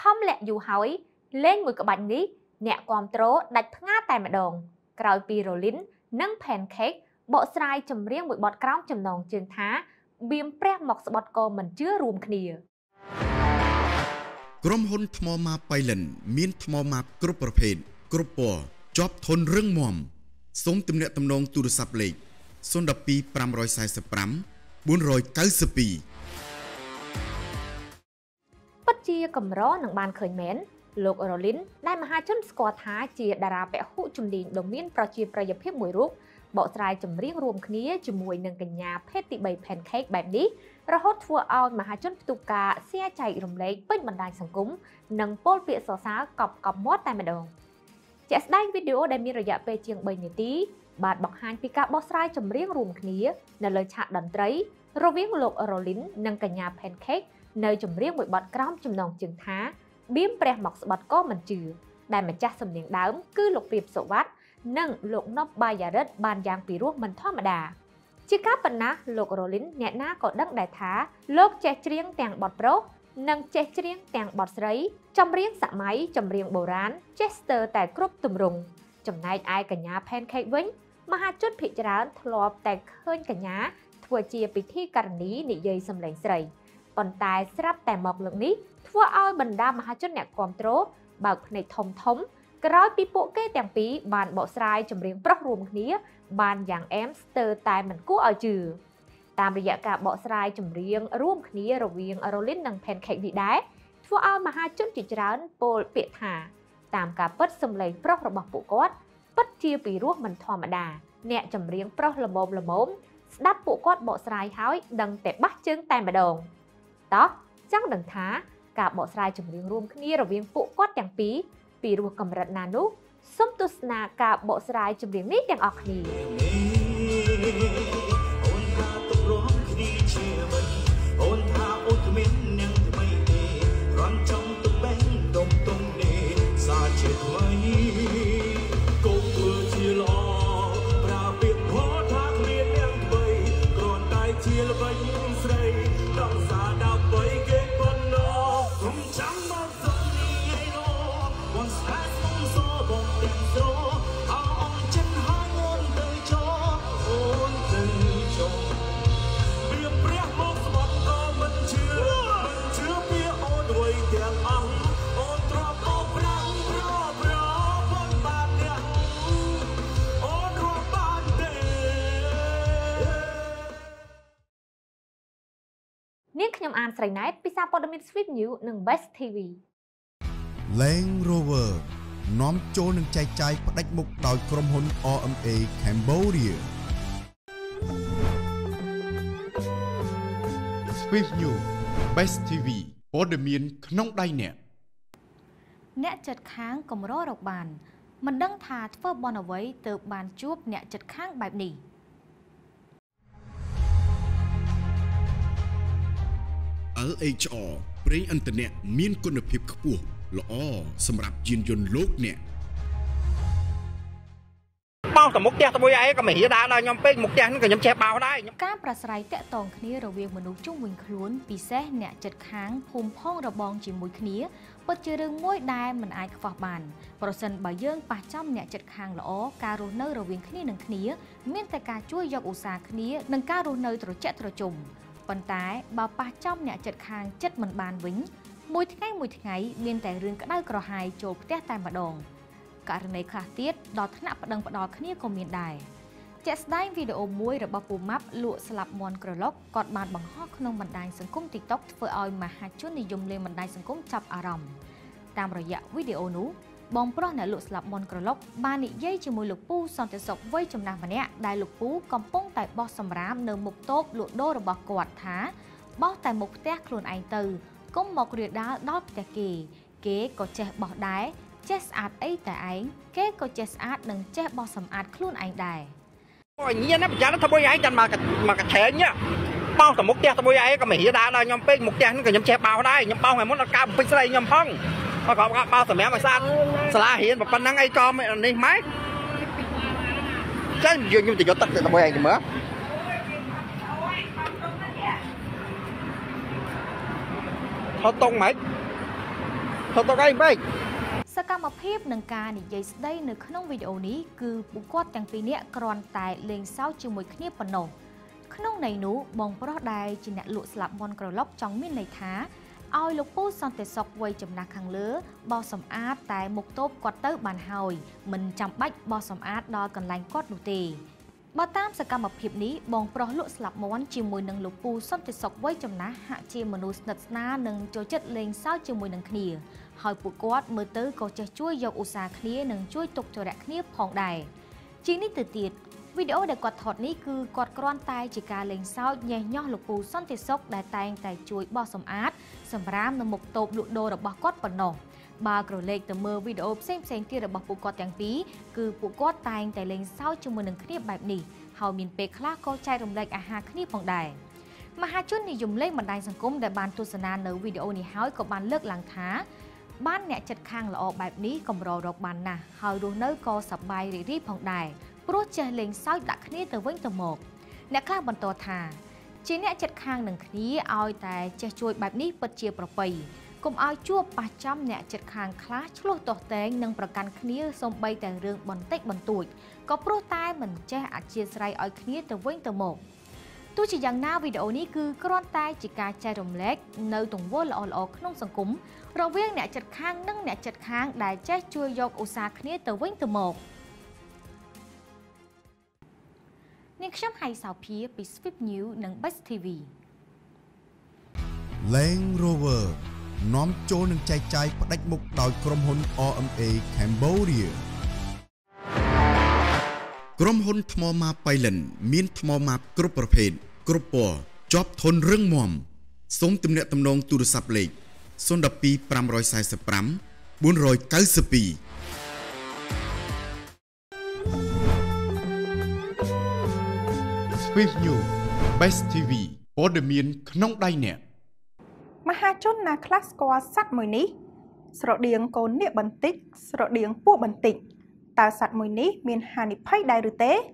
thom lẹ dù hỏi lên mùi của bánh ní nẹ quàm trố đạch ngá tại mặt đồn cào pi rolin nâng pancake bộ sài chầm riêng mùi bọt cào chầm nòng trên thá biếm prep mọc bọt cô mình chứa rùm khnia ក្រុមហ៊ុនថ្មម៉ាប៉ៃលិនមានថ្មម៉ាគ្រប់ប្រភេទគ្រប់ពណ៌ជាប់ធន់រឹងមាំសូមទំនាក់ទំនងទូរស័ព្ទលេខ 012 545 492 ពិតជាកម្រនឹងបានឃើញមែនលោក Rolin ដែលមហាជនស្គាល់ថាជាតារាពហុជំនាញដ៏មានប្រជាប្រិយភាពមួយរូបបកស្រាយចម្រៀងរួមគ្នាជាមួយនឹងកញ្ញាភេទទី3 Pancake បែបនេះរហូតធ្វើឲ្យមហាជនផ្ទុកការ share ចែករំលែកពេញបណ្ដាញសង្គមនិងពោលពាក្យសរសើរកប់មាត់តែម្ដងជាក់ស្ដែងវីដេអូដែលមានរយៈពេលជាង3នាទីបានបង្ហាញពីការបោះស្រាយចម្រៀងរួមគ្នានៅលើឆាកតន្ត្រីរវាងលោក Rolin និងកញ្ញា Pancake នៅចម្រៀងមួយបទក្រោមចំណងជើងថាបៀមព្រះមកស្បត់ក៏មិនជឿដែលម្ចាស់សំនៀងដើមគឺលោកព្រាបសុវត្ថិនិងលោកណប់បាយរិទ្ធបានយ៉ាងពីរោះមិនធម្មតាជាការប៉ុណ្ណាលោក Rolin អ្នកណាក៏ដឹងដែរថាលោកចេះច្រៀងទាំងបទប្រុសនិងចេះច្រៀងទាំងបទស្រីចម្រៀងសម័យចម្រៀងបុរាណចេះស្ទើរតែគ្រប់ទម្រង់ចំណែកឯកញ្ញា Pancake វិញមហាជនភាគច្រើនធ្លាប់តែឃើញកញ្ញាធ្វើជាពិធីការនីនិយាយសម្លេងស្រីប៉ុន្តែស្រាប់តែមកលើកនេះធ្វើឲ្យបណ្ដាមហាជនអ្នកគាំទ្របើកភ្នែកធំក្រោយពីពួកគេទាំងពីរបានបកស្រាយចម្រៀងប្រុសរួមគ្នាបានយ៉ាងអែមស្ទើរតែមិនគួរឲ្យជឿតាមរយៈការបកស្រាយចម្រៀងរួមគ្នារវាង Rolin និង Pancake នេះដែរធ្វើឲ្យមហាជនជាច្រើនពោលពាក្យថាតាមការពិតសម្លេងប្រុសរបស់ពួកគាត់ពិតជាពីរោះមិនធម្មតាអ្នកចម្រៀងប្រុសល្មមស្ដាប់ពួកគាត់បកស្រាយហើយដឹងតែបះជើងតែម្ដងតោះចង់ដឹងថាការបកស្រាយចម្រៀងរួមគ្នារវាងពួកគាត់ទាំងពីរពីរោះកម្រិតណានោះសូមទស្សនាការបកស្រាយចម្រៀងនេះទាំងអស់គ្នានាងខ្ញុំអានស្រីណែតពីសារព័ត៌មាន Swift News និង Best TV Land Rover នាំចូលនឹងចែកចាយផ្ដាច់មុខដោយក្រុមហ៊ុន RMA Cambodia Swift News Best TV ព័ត៌មានក្នុងដៃអ្នកចិត្តខាងកម្ររកបានមិនដឹងថាធ្វើបន់អ្វីទើបបានជួបអ្នកចិត្តខាងបែបនេះ LHR ប្រេងឥន្ធនៈមានគុណភាពខ្ពស់ល្អសម្រាប់យានយន្តលោកអ្នកបោកទៅមុខផ្ទះទៅមួយឯងក៏មិនរៀដើរដល់ខ្ញុំពេកមុខផ្ទះហ្នឹងក៏ខ្ញុំចេះបោកដែរការប្រស្រ័យតាក់ទងគ្នារវាងមនុស្សជុំវិញខ្លួនពិសេសអ្នកចិត្តខាងភូមិផងរបងជាមួយគ្នាពិតជារឿងមួយដែលមិនអាចខ្វះបានប្រសិនបើយើងប៉ះចំអ្នកចិត្តខាងល្អការរស់នៅរវាងគ្នានឹងគ្នាមានតែការជួយយកឧស្សាហ៍គ្នានិងការរស់នៅត្រជាក់ត្រជុំប៉ុន្តែបើប៉ះចំអ្នកចិត្តខាងចិត្តមិនបានវិញមួយថ្ងៃមានតែរឿងក្តៅក្រហាយចូលផ្ទះតែម្ដងករណីខ្លះទៀតដល់ថ្នាក់ប្តឹងផ្ដាល់គ្នាក៏មានដែរជាក់ស្ដែងវីដេអូមួយរបស់ពូម៉ាប់លក់ស្លាប់មន់ក្រឡុកគាត់បានបង្ហោះក្នុងបណ្ដាញសង្គម TikTok ធ្វើឲ្យមហាជននិយមលេងបណ្ដាញសង្គមចាប់អារម្មណ៍តាមរយៈវីដេអូនោះបងប្រុសអ្នកលក់ស្លាប់មន់ក្រឡុកបាននិយាយជាមួយលោកពូសន្តិសុខវ័យចំណាស់ម្នាក់ដែលលោកពូកំពុងតែបោះសម្រាមនៅមុខតូបលក់ដូររបស់គាត់ថាបោះតែមុខផ្ទះខ្លួនឯងទៅកុំមករាលដាលដល់ផ្ទះគេក៏ចេះបោះដែរចេះស្អាតអីតែឯងគេក៏ចេះស្អាតនិងចេះបោះសម្អាតខ្លួនឯងដែរអូញ៉ាំណាប្រចាំទៅមួយឯងចាំមកកថែងបោះទៅមុខផ្ទះទៅមួយឯងក៏មិនរៀដើរដល់ខ្ញុំពេកមុខផ្ទះហ្នឹងក៏ខ្ញុំចេះបោះដែរខ្ញុំបោះឲ្យមុនដល់ការបំពេញស្រីខ្ញុំផងក៏បោះសម្រាប់ឲ្យស្អាតសាលារៀនប៉ុណ្ណឹងអីក៏នេះម៉េចចាខ្ញុំទៅយកទឹកទៅមួយឯងទៅមើលថតតុងម៉េច thôi tôi cái vậy សកម្មភាពនឹងការនិយាយស្ដីនៅក្នុងវីដេអូនេះគឺពួកគាត់ទាំងពីរនាក់គ្រាន់តែលេងសើចជាមួយគ្នាប៉ុណ្ណោះក្នុងន័យនោះបងប្រុសដែលជាអ្នកលក់ស្លាប់មន់ក្រឡុកចង់មានន័យថាឲ្យលោកពូសន្តិសុខវ័យចំណាស់ខាងលើបោសសម្អាតតែមុខតូបគាត់ទៅបានហើយមិនចាំបាច់បោសសម្អាតដល់កន្លែងគាត់នោះទេបើតាមសកម្មភាពនេះបងប្រុសលក់ស្លាប់មន់ជាមួយនឹងលោកពូសន្តិសុខវ័យចំណាស់ហាក់ជាមនុស្សស្និទ្ធស្នាលនិងចូលចិត្តលេងសើចជាមួយនឹងគ្នាហើយពួកគាត់មើលទៅក៏ចេះជួយយកឧស្សាហ៍គ្នានិងជួយទុកចរៈគ្នាផងដែរជាងនេះទៅទៀតវីដេអូដែលគាត់ថតនេះគឺគាត់គ្រាន់តែជាការលេងសើចញ៉េះញោះលោកពូសន្តិសុខដែលតែងតែជួយបោសសម្អាតសម្រាមនៅមុខតូបលក់ដូររបស់គាត់ប៉ុណ្ណោះបើក្រឡេកទៅមើលវីដេអូផ្សេងទៀតរបស់ពួកគាត់ទាំងពីរគឺពួកគាត់តែងតែលេងសើចជាមួយនឹងគ្នាបែបនេះហើយមានពេលខ្លះក៏ចែករំលែកអាហារគ្នាផងដែរមហាជននិយមលេងបណ្ដាញសង្គមដែលបានទស្សនានៅវីដេអូនេះហើយក៏បានលើកឡើងថាបានអ្នកចិត្តខាងល្អបែបនេះកម្ររកបានណាស់ហើយរស់នៅក៏សប្បាយរីករាយផងដែរព្រោះចេះលេងសើចដាក់គ្នាទៅវិញទៅមកអ្នកខ្លះបន្តថាជាអ្នកចិត្តខាងនឹងគ្នាឲ្យតែចេះជួយបែបនេះពិតជាប្រពៃកុំឲ្យជួបប៉ះចំអ្នកចិត្តខាងខ្លះឆ្លោះទាស់តែងនិងប្រកាន់គ្នាសូម្បីតែរឿងបន្តិចបន្តួចក៏ព្រោះតែមិនចេះអធ្យាស្រ័យឲ្យគ្នាទៅវិញទៅមកទោះជាយ៉ាងណាវីដេអូនេះគឺគ្រាន់តែជាការចែករំលែកនៅទង្វើល្អៗក្នុងសង្គមរវាងអ្នកចិត្តខាងនិងអ្នកចិត្តខាងដែលចេះជួយយកឧស្សាហ៍គ្នាទៅវិញទៅមកនាងខ្ញុំហៃសោភាពី Swift News និង Best TV Land Rover នាំចូលនឹងចែកចាយផ្ដាច់មុខដោយក្រុមហ៊ុន RMA Cambodia ក្រុមហ៊ុនថ្មម៉ាប៉ៃលិនមានថ្មម៉ាប់គ្រប់ប្រភេទគ្រប់ពណ៌ជាប់ធន់រឹងមាំសូមទំនាក់ទំនងទូរស័ព្ទលេខ012 545 492Swift News Best TV ព័ត៌មានក្នុងដៃអ្នកមហាជនណាខ្លះស្គាល់សត្វមួយនេះស្រដៀងកូននាគបន្តិចស្រដៀងពស់បន្តិចតើសត្វមួយនេះមានហានិភ័យដែរឬទេ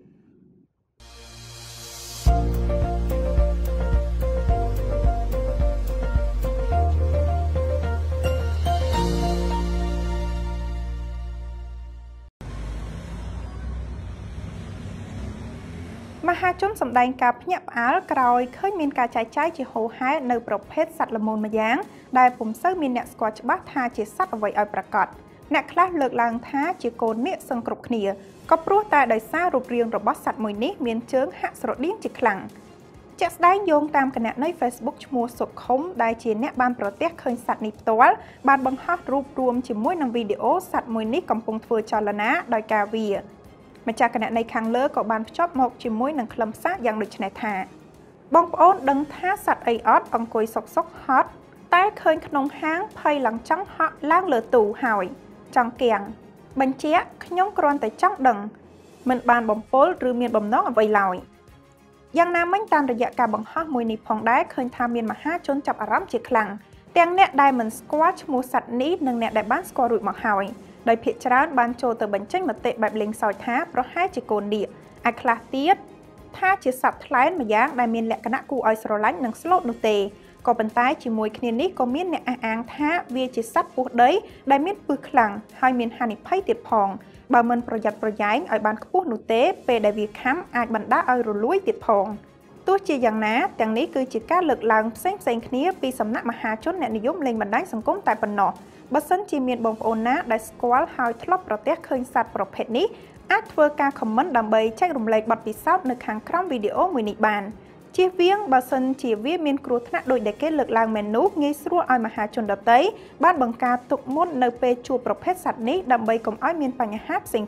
មហាជនសម្ដែងការភ្ញាក់ផ្អើលក្រោយឃើញមានការចែកចាយជាហូរហែនៅប្រភេទសត្វល្មូនម្យ៉ាងដែលពុំសូវមានអ្នកស្គាល់ច្បាស់ថាជាសត្វអ្វីឲ្យប្រកាសអ្នកខ្លះលើកឡើងថាជាកូននាគសឹងគ្រប់គ្នាក៏ព្រោះតែដោយសាររូបរាងរបស់សត្វមួយនេះមានជើងហាក់ស្រដៀងជាខ្លាំងជាក់ស្ដែងយោងតាមគណនី Facebook ឈ្មោះសុខុមដែលជាអ្នកបានប្រទះឃើញសត្វនេះផ្ទាល់បានបង្ហោះរូបរួមជាមួយនឹងវីដេអូសត្វមួយនេះកំពុងធ្វើចលនាដោយការវាម្ចាស់គណនីខាងលើក៏បានភ្ជាប់មកជាមួយនឹងខ្លឹមសារយ៉ាងដូចនេះថាបងប្អូនដឹងថាសត្វអីអត់អង្គុយសុកហត់តែឃើញក្នុងហាងភ័យឡើងចង់ហក់ឡើងលើទូហើយចង់កៀងបញ្ជាក់ខ្ញុំគ្រាន់តែចង់ដឹងមិនបានបំពល់ឬមានបំណងអ្វីឡើយយ៉ាងណាមិញតាមរយៈការបង្ហោះមួយនេះផងដែរឃើញថាមានមហាជនចាប់អារម្មណ៍ជាខ្លាំងទាំងអ្នកដែលមិនស្គាល់ឈ្មោះសត្វនេះនិងអ្នកដែលបានស្គាល់រួចមកហើយដោយភាគច្រើនបានចូលទៅបញ្ចេញមតិបែបលេងសើចថាប្រហែលជាកូននាគឯខ្លះទៀតថាជាសត្វថ្លែនម្យ៉ាងដែលមានលក្ខណៈគួរឲ្យស្រឡាញ់និងស្លូតនោះទេក៏ប៉ុន្តែជាមួយគ្នានេះក៏មានអ្នកអះអាងថាវាជាសត្វពស់ដីដែលមានពឹសខ្លាំងហើយមានហានិភ័យទៀតផងបើមិនប្រយ័ត្នប្រយែងឲ្យបានខ្ពស់នោះទេពេលដែលវាខាំអាចបណ្ដាលឲ្យរលួយទៀតផងទោះជាយ៉ាងណាទាំងនេះគឺជាការលើកឡើងផ្សេងគ្នាពីសំណាក់មហាជនអ្នកនិយមលេងបណ្ដាញសង្គមតែប៉ុណ្ណោះបើសិនជាមានបងប្អូនណាដែលស្គាល់ហើយធ្លាប់ប្រទះឃើញសត្វប្រភេទនេះអាចធ្វើការ comment ដើម្បីចែករំលែកបទពិសោធន៍នៅខាងក្រោមវីដេអូមួយនេះបានជៀសវាងបើសិនជាវាមានគ្រោះថ្នាក់ដោយដែលគេលើកឡើងមែននោះងាយស្រួលឲ្យមហាជនដទៃបានបង្ការទុកមុននៅពេលជួបប្រភេទសត្វនេះដើម្បីកុំឲ្យមានបញ្ហាផ្សេង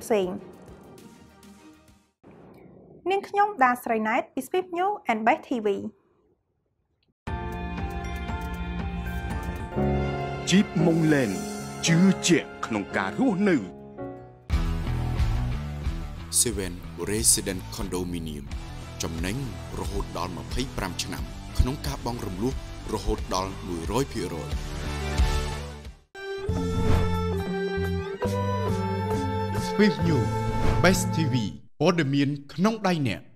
នាងខ្ញុំដាស្រីណែតពី Swift News and Best TV Jeep Monglen ជឿជាក់ក្នុងការរស់នៅ Seven Resident Condominium ចំណេញរហូតដល់25ឆ្នាំក្នុងការបង់រំលោះរហូតដល់ 100% Swift News Best TV ព័ត៌មានក្នុងដៃអ្នក